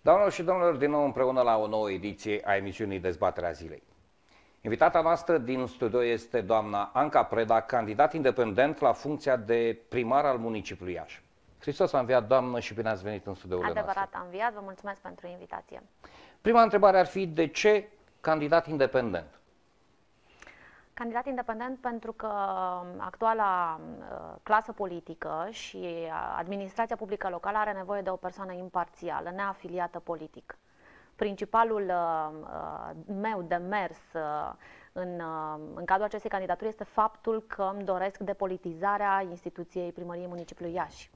Doamnelor și domnilor, din nou împreună la o nouă ediție a emisiunii Dezbaterea Zilei. Invitata noastră din studio este doamna Anca Preda, candidat independent la funcția de primar al municipiului Iași. Hristos a înviat, doamnă, și bine ați venit în studioul nostru. Adevărat, a înviat, vă mulțumesc pentru invitație. Prima întrebare ar fi: de ce candidat independent? Candidat independent pentru că actuala clasă politică și administrația publică locală are nevoie de o persoană imparțială, neafiliată politic. Principalul meu de mers în cadrul acestei candidaturi este faptul că îmi doresc depolitizarea instituției Primăriei Municipiului Iași.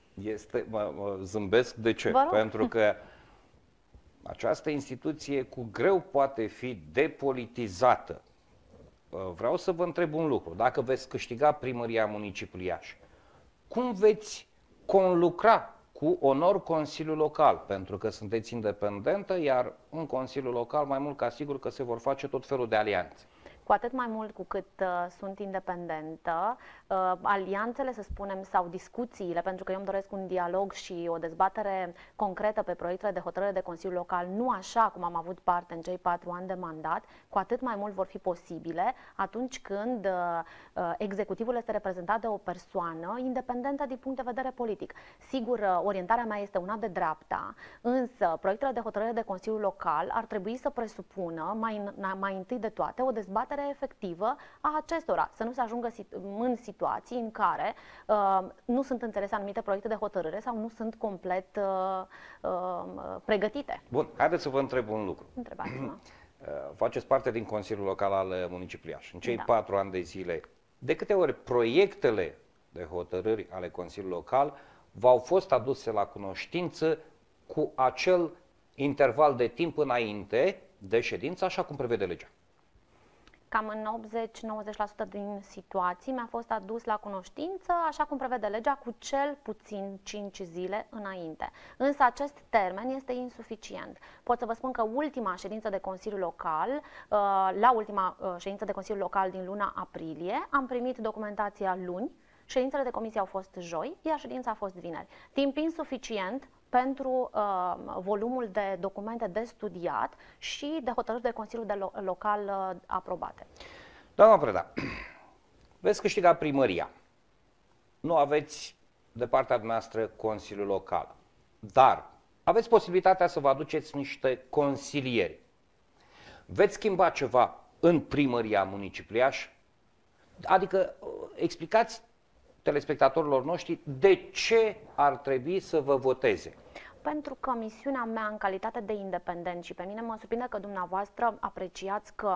Mă zâmbesc, de ce? Pentru că această instituție cu greu poate fi depolitizată. Vreau să vă întreb un lucru. Dacă veți câștiga Primăria Municipiului Iași, cum veți conlucra cu onor Consiliul Local? Pentru că sunteți independentă, iar în Consiliul Local, mai mult ca sigur că se vor face tot felul de alianțe. Cu atât mai mult cu cât sunt independentă, alianțele, să spunem, sau discuțiile, pentru că eu îmi doresc un dialog și o dezbatere concretă pe proiectele de hotărâre de Consiliul Local, nu așa cum am avut parte în cei 4 ani de mandat, cu atât mai mult vor fi posibile atunci când executivul este reprezentat de o persoană independentă din punct de vedere politic. Sigur, orientarea mea este una de dreapta, însă proiectele de hotărâre de Consiliul Local ar trebui să presupună mai întâi de toate o dezbatere efectivă a acestora, să nu se ajungă în situații în care nu sunt înțelese anumite proiecte de hotărâre sau nu sunt complet pregătite. Bun, haideți să vă întreb un lucru. Întrebați-mă. Faceți parte din Consiliul Local al municipiului Iași. În cei 4 ani de zile, de câte ori proiectele de hotărâri ale Consiliului Local v-au fost aduse la cunoștință cu acel interval de timp înainte de ședință, așa cum prevede legea? Cam în 80-90% din situații mi-a fost adus la cunoștință, așa cum prevede legea, cu cel puțin 5 zile înainte. Însă acest termen este insuficient. Pot să vă spun că ultima ședință de Consiliu Local, la ultima ședință de Consiliu Local din luna aprilie, am primit documentația luni, ședințele de comisie au fost joi, iar ședința a fost vineri. Timp insuficient pentru volumul de documente de studiat și de hotărâri de Consiliu Local aprobate. Doamna Preda, veți câștiga primăria. Nu aveți de partea dumneavoastră Consiliul Local, dar aveți posibilitatea să vă aduceți niște consilieri. Veți schimba ceva în Primăria Municipiului Iași? Adică explicați telespectatorilor noștri de ce ar trebui să vă voteze. Pentru că misiunea mea în calitate de independent, și pe mine mă surprinde că dumneavoastră apreciați că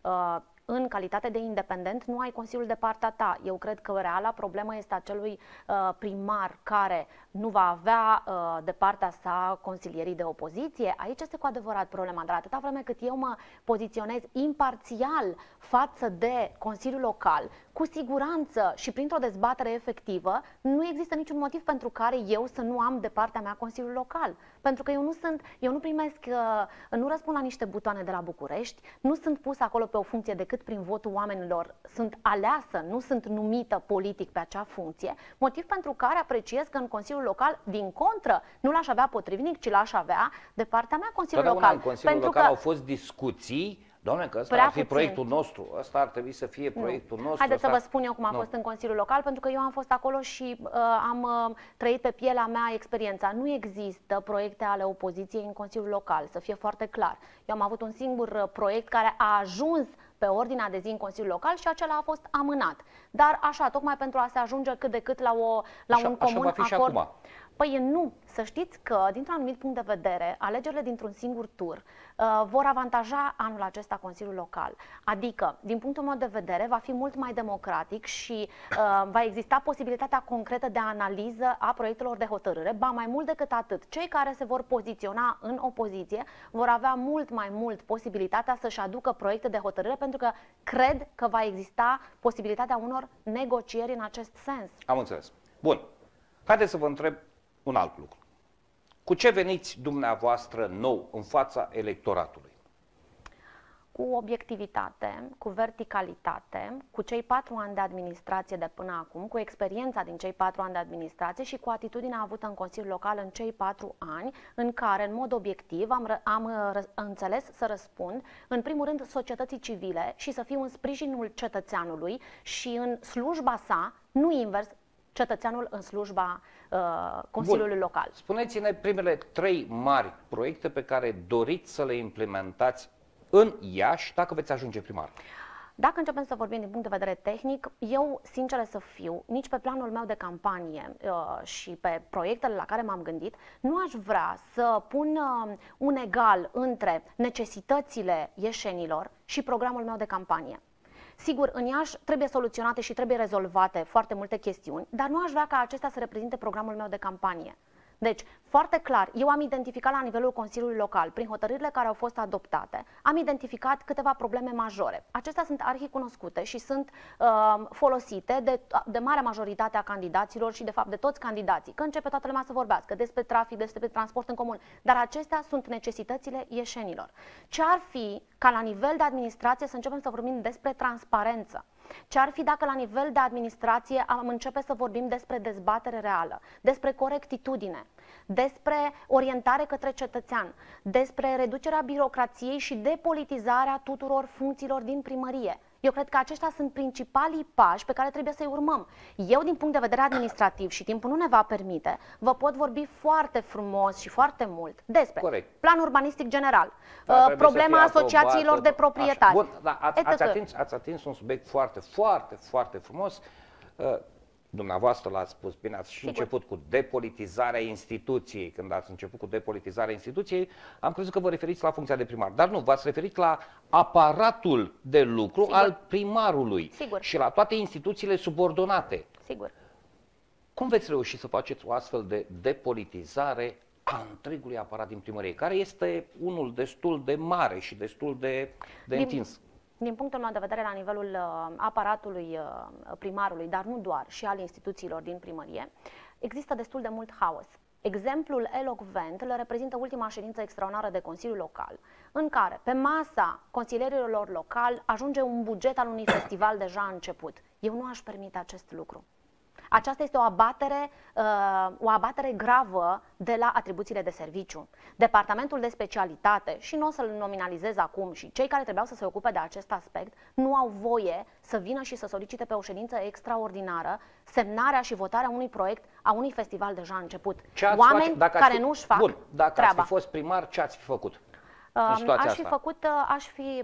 în calitate de independent nu ai Consiliul de partea ta. Eu cred că reala problemă este acelui primar care nu va avea de partea sa consilierii de opoziție. Aici este cu adevărat problema, dar atâta vreme cât eu mă poziționez imparțial față de Consiliul Local, cu siguranță și printr-o dezbatere efectivă, nu există niciun motiv pentru care eu să nu am de partea mea Consiliul Local. Pentru că eu nu primesc, nu răspund la niște butoane de la București, nu sunt pus acolo pe o funcție decât prin votul oamenilor, sunt aleasă, nu sunt numită politic pe acea funcție, motiv pentru care apreciez că în Consiliul Local, din contră, nu l-aș avea potrivnic, ci l-aș avea de partea mea Consiliul Local. În Consiliul Local au fost discuții. Doamne, că ăsta ar fi proiectul nostru, ăsta ar trebui să fie proiectul nostru. Haideți să vă spun eu cum a fost în Consiliul Local, pentru că eu am fost acolo și am trăit pe pielea mea experiența. Nu există proiecte ale opoziției în Consiliul Local, să fie foarte clar. Eu am avut un singur proiect care a ajuns pe ordinea de zi în Consiliul Local și acela a fost amânat. Dar așa, tocmai pentru a se ajunge cât de cât la un comun acord. Păi nu, să știți că, dintr-un anumit punct de vedere, alegerile dintr-un singur tur vor avantaja anul acesta Consiliul Local. Adică, din punctul meu de vedere, va fi mult mai democratic și va exista posibilitatea concretă de analiză a proiectelor de hotărâre. Ba mai mult decât atât, cei care se vor poziționa în opoziție vor avea mult mai mult posibilitatea să-și aducă proiecte de hotărâre, pentru că cred că va exista posibilitatea unor negocieri în acest sens. Am înțeles. Bun. Haideți să vă întreb un alt lucru. Cu ce veniți dumneavoastră nou în fața electoratului? cu obiectivitate, cu verticalitate, cu cei 4 ani de administrație de până acum, cu experiența din cei 4 ani de administrație și cu atitudinea avută în Consiliul Local în cei 4 ani, în care, în mod obiectiv, am înțeles să răspund, în primul rând, societății civile și să fiu în sprijinul cetățeanului și în slujba sa, nu invers, cetățeanul în slujba Consiliului Local. Spuneți-ne primele 3 mari proiecte pe care doriți să le implementați în Iași dacă veți ajunge primar. Dacă începem să vorbim din punct de vedere tehnic, eu, sincer să fiu, nici pe planul meu de campanie și pe proiectele la care m-am gândit, nu aș vrea să pun un egal între necesitățile ieșenilor și programul meu de campanie. Sigur, în Iași trebuie soluționate și trebuie rezolvate foarte multe chestiuni, dar nu aș vrea ca acestea să reprezinte programul meu de campanie. Deci, foarte clar, eu am identificat la nivelul Consiliului Local, prin hotărârile care au fost adoptate, am identificat câteva probleme majore. Acestea sunt arhicunoscute și sunt folosite de marea majoritate a candidaților și, de fapt, de toți candidații, că începe toată lumea să vorbească despre trafic, despre transport în comun, dar acestea sunt necesitățile ieșenilor. Ce ar fi ca la nivel de administrație să începem să vorbim despre transparență? Ce ar fi dacă la nivel de administrație am începe să vorbim despre dezbatere reală, despre corectitudine, despre orientare către cetățean, despre reducerea birocrației și depolitizarea tuturor funcțiilor din primărie? Eu cred că aceștia sunt principalii pași pe care trebuie să-i urmăm. Eu, din punct de vedere administrativ, și timpul nu ne va permite, vă pot vorbi foarte frumos și foarte mult despre plan urbanistic general, problema asociațiilor de proprietari. Bun, da, ați atins un subiect foarte frumos. Dumneavoastră l-ați spus bine, ați și început cu depolitizarea instituției. Când ați început cu depolitizarea instituției, am crezut că vă referiți la funcția de primar. Dar nu, v-ați referit la aparatul de lucru al primarului și la toate instituțiile subordonate. Sigur. Cum veți reuși să faceți o astfel de depolitizare a întregului aparat din primărie, care este unul destul de mare și destul de întins? Din punctul meu de vedere, la nivelul aparatului primarului, dar nu doar, și al instituțiilor din primărie, există destul de mult haos. Exemplul elocvent le reprezintă ultima ședință extraordinară de Consiliul Local, în care, pe masa consilierilor locali, ajunge un buget al unui festival deja început. Eu nu aș permite acest lucru. Aceasta este o abatere gravă de la atribuțiile de serviciu. Departamentul de specialitate, și nu o să-l nominalizez acum, și cei care trebuiau să se ocupe de acest aspect, nu au voie să vină și să solicite pe o ședință extraordinară semnarea și votarea unui proiect a unui festival deja început. Oameni care nu își fac treaba. Dacă ați fi fost primar, ce ați fi făcut? Aș fi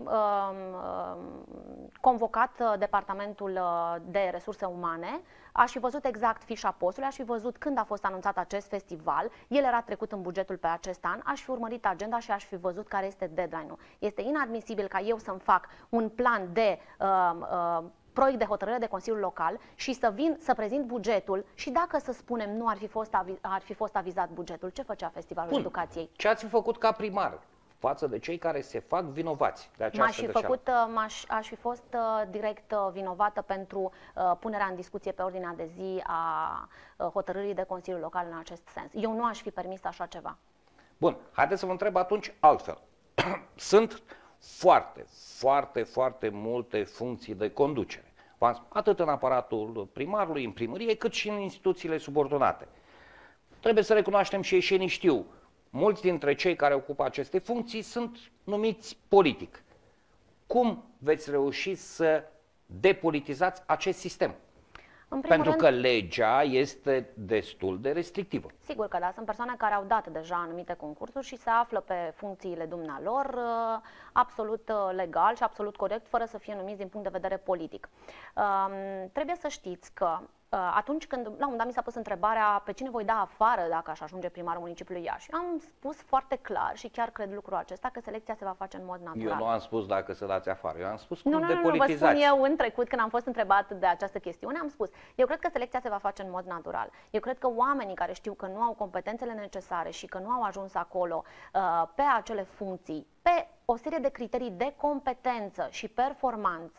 convocat departamentul de resurse umane, aș fi văzut exact fișa postului, aș fi văzut când a fost anunțat acest festival, el era trecut în bugetul pe acest an, aș fi urmărit agenda și aș fi văzut care este deadline-ul. Este inadmisibil ca eu să-mi fac un plan de proiect de hotărâre de Consiliul Local și să vin să prezint bugetul și dacă, să spunem, nu ar fi fost avizat bugetul, ce făcea Festivalul Educației? Ce ați fi făcut ca primar față de cei care se fac vinovați de această greșeală? Aș fi fost direct vinovată pentru punerea în discuție pe ordinea de zi a hotărârii de Consiliul Local în acest sens. Eu nu aș fi permis așa ceva. Bun, haideți să vă întreb atunci altfel. Sunt foarte multe funcții de conducere, atât în aparatul primarului, în primărie, cât și în instituțiile subordonate. Trebuie să recunoaștem și ieșenii știu. Mulți dintre cei care ocupă aceste funcții sunt numiți politic. Cum veți reuși să depolitizați acest sistem? Pentru că legea este destul de restrictivă. Sigur că da, sunt persoane care au dat deja anumite concursuri și se află pe funcțiile dumnealor absolut legal și absolut corect, fără să fie numiți din punct de vedere politic. Trebuie să știți că atunci când, la un moment dat, mi s-a pus întrebarea pe cine voi da afară dacă aș ajunge primarul municipiului Iași, am spus foarte clar și chiar cred lucrul acesta că selecția se va face în mod natural. Eu nu am spus dacă să dați afară, eu am spus cum depolitizați. Nu, vă spun eu în trecut când am fost întrebat de această chestiune, am spus, eu cred că selecția se va face în mod natural. Eu cred că oamenii care știu că nu au competențele necesare și că nu au ajuns acolo pe acele funcții, pe o serie de criterii de competență și performanță,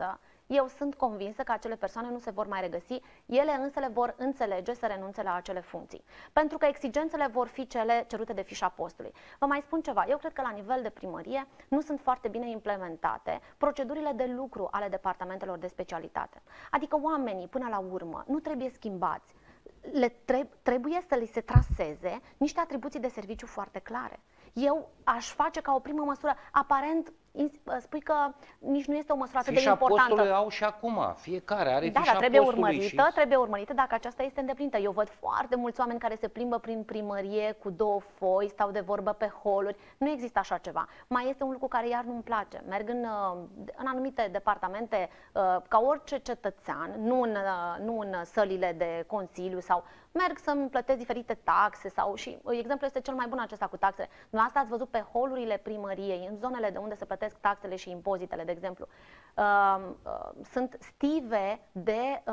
eu sunt convinsă că acele persoane nu se vor mai regăsi, ele însele vor înțelege să renunțe la acele funcții. Pentru că exigențele vor fi cele cerute de fișa postului. Vă mai spun ceva, eu cred că la nivel de primărie nu sunt foarte bine implementate procedurile de lucru ale departamentelor de specialitate. Adică oamenii, până la urmă, nu trebuie schimbați. Trebuie să li se traseze niște atribuții de serviciu foarte clare. Eu aș face ca o primă măsură, aparent spui că nici nu este o măsură atât de importantă. Fișa postului au și acum, fiecare are fișa trebuie postului. trebuie urmărită dacă aceasta este îndeplinită. Eu văd foarte mulți oameni care se plimbă prin primărie cu 2 foi, stau de vorbă pe holuri. Nu există așa ceva. Mai este un lucru care iar nu-mi place. Merg în anumite departamente ca orice cetățean, nu în sălile de consiliu sau merg să-mi plătesc diferite taxe sau și exemplul este cel mai bun acesta cu taxele. Dumneavoastră ați văzut pe holurile primăriei, în zonele de unde se plătesc taxele și impozitele, de exemplu, sunt stive de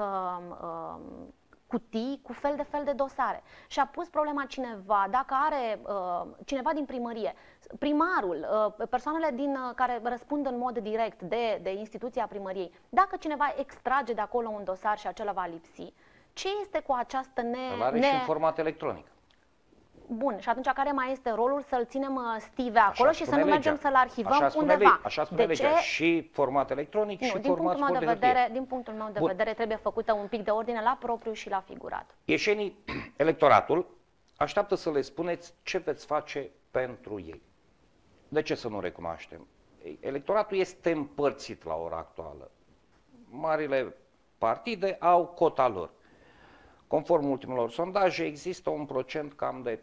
cutii cu fel de dosare. Și a pus problema cineva, dacă are cineva din primărie, primarul, persoanele care răspund în mod direct de instituția primăriei, dacă cineva extrage de acolo un dosar și acela va lipsi, ce este cu această și în format electronic. Bun, și atunci care mai este rolul să-l ținem stive acolo și să nu mergem să-l arhivăm undeva? Așa spune legea. Și format electronic și format scurt de hârtie. Din punctul meu de vedere trebuie făcută un pic de ordine la propriu și la figurat. Ieșenii, electoratul așteaptă să le spuneți ce veți face pentru ei. De ce să nu recunoaștem? Electoratul este împărțit la ora actuală. Marile partide au cota lor. Conform ultimelor sondaje, există un procent cam de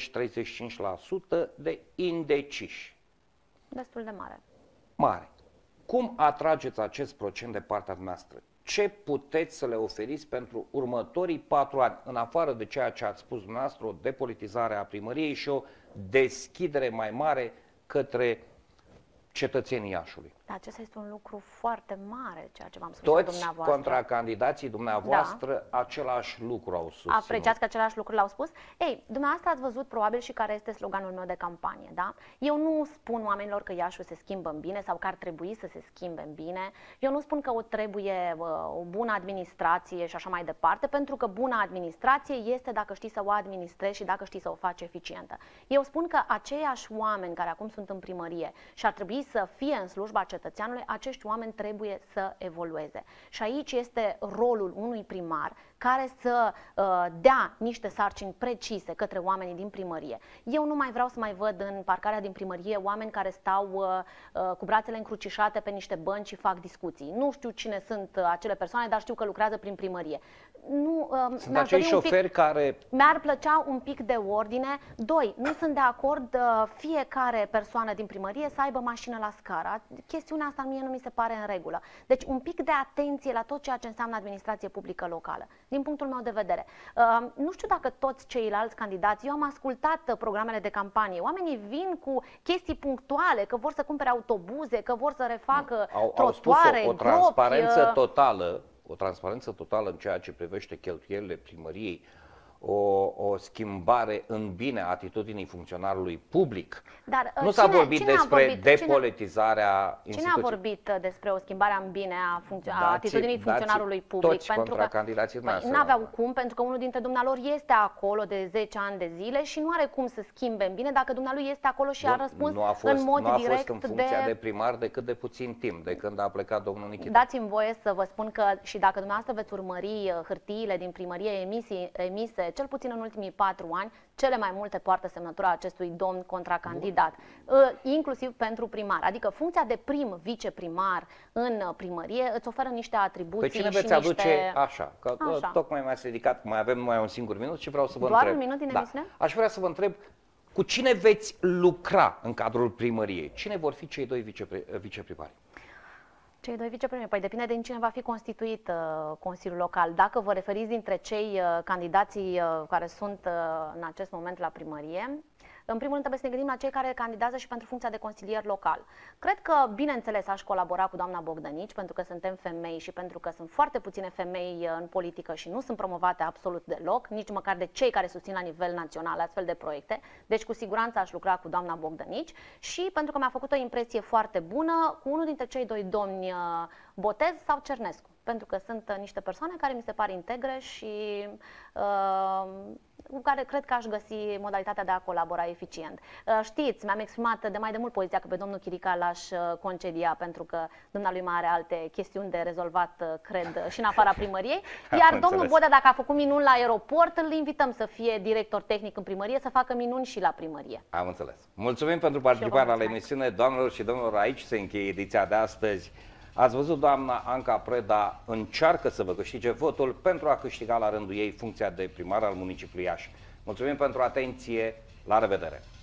30-35% de indeciși. Destul de mare. Mare. Cum atrageți acest procent de partea noastră? Ce puteți să le oferiți pentru următorii 4 ani, în afară de ceea ce ați spus dumneavoastră, o depolitizare a primăriei și o deschidere mai mare către cetățenii Iașului? Acesta este un lucru foarte mare, ceea ce v-am spus dumneavoastră. Toți contracandidații dumneavoastră același lucru au susținut. Apreciați că același lucru l-au spus? Ei, dumneavoastră ați văzut probabil și care este sloganul meu de campanie, da? Eu nu spun oamenilor că Iașul se schimbă în bine sau că ar trebui să se schimbe în bine. Eu nu spun că trebuie o bună administrație și așa mai departe, pentru că bună administrație este dacă știi să o administrezi și dacă știi să o faci eficientă. Eu spun că aceiași oameni care acum sunt în primărie și ar trebui să fie în slujba cetățeanului, acești oameni trebuie să evolueze. Și aici este rolul unui primar care să dea niște sarcini precise către oamenii din primărie. Eu nu mai vreau să mai văd în parcarea din primărie oameni care stau cu brațele încrucișate pe niște bănci și fac discuții. Nu știu cine sunt acele persoane, dar știu că lucrează prin primărie. Sunt acei șoferi care... Mi-ar plăcea un pic de ordine. 2. Nu sunt de acord fiecare persoană din primărie să aibă mașină la scară. Chestiunea asta mie nu mi se pare în regulă. Deci un pic de atenție la tot ceea ce înseamnă administrație publică locală. Din punctul meu de vedere. Nu știu dacă toți ceilalți candidați, eu am ascultat programele de campanie, oamenii vin cu chestii punctuale, că vor să cumpere autobuze, că vor să refacă trotuare, o transparență totală. O transparență totală în ceea ce privește cheltuielile primăriei, o schimbare în bine a atitudinii funcționarului public. Dar nu s-a vorbit despre depolitizarea instituției. Cine a vorbit despre o schimbare în bine a atitudinii funcționarului public? Toți contracandidații nu aveau cum, pentru că unul dintre dumnealor este acolo de 10 ani de zile și nu are cum să schimbe în bine dacă dumnealui este acolo și a răspuns în mod direct. Nu a fost în funcția de primar decât de puțin timp, de când a plecat domnul Nichita. Dați-mi voie să vă spun că și dacă dumneavoastră veți urmări hârtiile din primărie emise cel puțin în ultimii 4 ani, cele mai multe poartă semnătura acestui domn contracandidat, inclusiv pentru primar. Adică funcția de viceprimar în primărie îți oferă niște atribuții. Pe cine veți aduce așa? Că tocmai mi-ați ridicat, mai avem numai un singur minut și vreau să vă întreb. Doar un minut din emisiune? Aș vrea să vă întreb cu cine veți lucra în cadrul primăriei? Cine vor fi cei 2 viceprimari? Cei 2 viceprimari? Păi depinde din cine va fi constituit Consiliul Local. Dacă vă referiți dintre cei candidații care sunt în acest moment la primărie, În primul rând trebuie să ne gândim la cei care candidează și pentru funcția de consilier local. Cred că, bineînțeles, aș colabora cu doamna Bogdănici, pentru că suntem femei și pentru că sunt foarte puține femei în politică și nu sunt promovate absolut deloc, nici măcar de cei care susțin la nivel național astfel de proiecte. Deci cu siguranță aș lucra cu doamna Bogdănici și pentru că mi-a făcut o impresie foarte bună cu unul dintre cei doi domni, Botez sau Cernescu, pentru că sunt niște persoane care mi se par integre și cu care cred că aș găsi modalitatea de a colabora eficient. Știți, mi-am exprimat de mai de mult poziția că pe domnul Chirica l-aș concedia pentru că dumnealui mai are alte chestiuni de rezolvat, cred, și în afara primăriei. Iar domnul Bodea, dacă a făcut minuni la aeroport, îl invităm să fie director tehnic în primărie, să facă minuni și la primărie. Am înțeles. Mulțumim pentru participarea la emisiune, doamnelor și domnilor. Aici se încheie ediția de astăzi. Ați văzut, doamna Anca Preda încearcă să vă câștige votul pentru a câștiga la rândul ei funcția de primar al municipiului Iași. Mulțumim pentru atenție, la revedere!